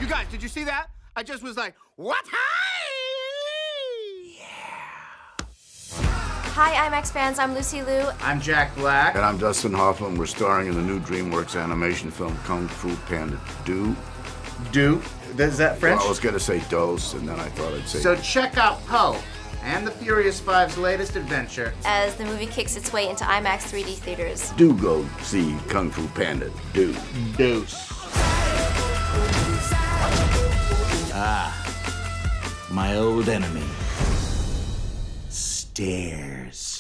You guys, did you see that? I just was like, what? Hi, IMAX fans. I'm Lucy Liu. I'm Jack Black. And I'm Dustin Hoffman. We're starring in the new DreamWorks animation film Kung Fu Panda. Do? Is that French? Well, I was going to say dose, and then I thought I'd say... So check out Poe and the Furious Five's latest adventure As the movie kicks its way into IMAX 3D theaters. Do go see Kung Fu Panda. Do. Deuce. My old enemy. Stairs.